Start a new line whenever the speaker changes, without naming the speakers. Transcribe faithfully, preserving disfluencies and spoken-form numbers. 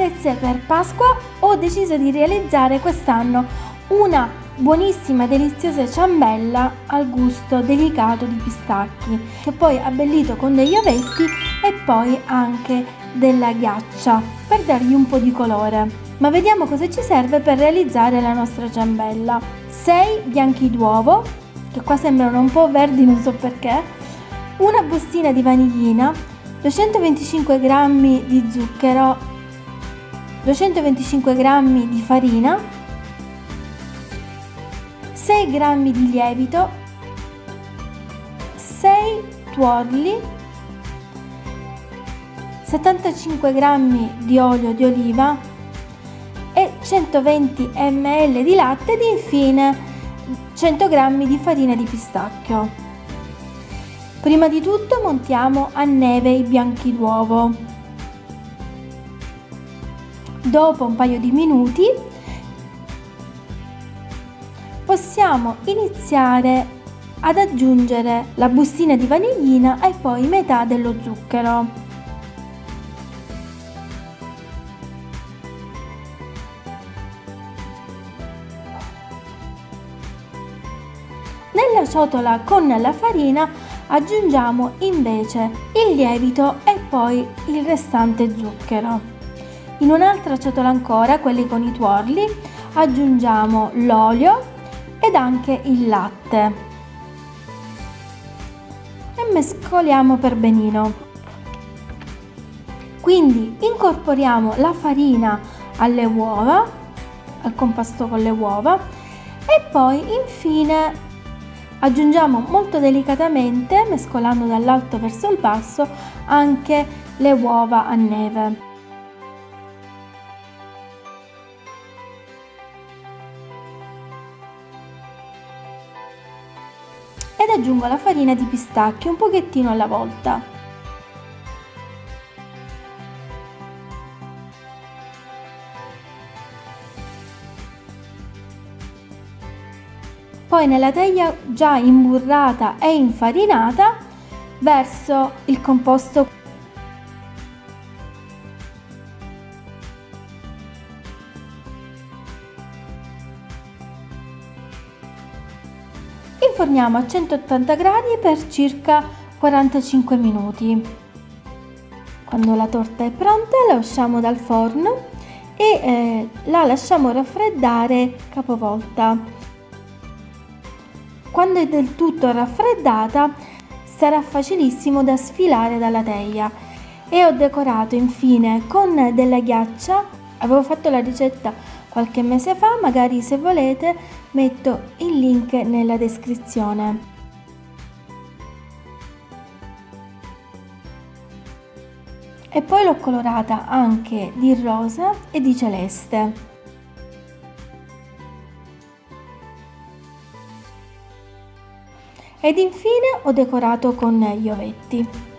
attrezzi per Pasqua ho deciso di realizzare quest'anno una buonissima deliziosa ciambella al gusto delicato di pistacchi, che poi abbellito con degli ovetti e poi anche della ghiaccia per dargli un po' di colore. Ma vediamo cosa ci serve per realizzare la nostra ciambella. sei bianchi d'uovo, che qua sembrano un po' verdi, non so perché, una bustina di vanillina, duecentoventicinque grammi di zucchero, duecentoventicinque grammi di farina, sei grammi di lievito, sei tuorli, settantacinque grammi di olio di oliva e centoventi millilitri di latte ed infine cento grammi di farina di pistacchio. Prima di tutto montiamo a neve i bianchi d'uovo. Dopo un paio di minuti possiamo iniziare ad aggiungere la bustina di vanillina e poi metà dello zucchero. Nella ciotola con la farina aggiungiamo invece il lievito e poi il restante zucchero. In un'altra ciotola ancora, quelli con i tuorli, aggiungiamo l'olio ed anche il latte e mescoliamo per benino. Quindi incorporiamo la farina alle uova, al compasto con le uova, e poi infine aggiungiamo molto delicatamente, mescolando dall'alto verso il basso, anche le uova a neve. Ed aggiungo la farina di pistacchio un pochettino alla volta. Poi nella teglia già imburrata e infarinata verso il composto. Inforniamo a centottanta gradi per circa quarantacinque minuti. Quando la torta è pronta la usciamo dal forno e eh, la lasciamo raffreddare capovolta. Quando è del tutto raffreddata sarà facilissimo da sfilare dalla teglia. E ho decorato infine con della ghiaccia. Avevo fatto la ricetta qualche mese fa, magari se volete metto il link nella descrizione. E poi l'ho colorata anche di rosa e di celeste. Ed infine ho decorato con gli ovetti.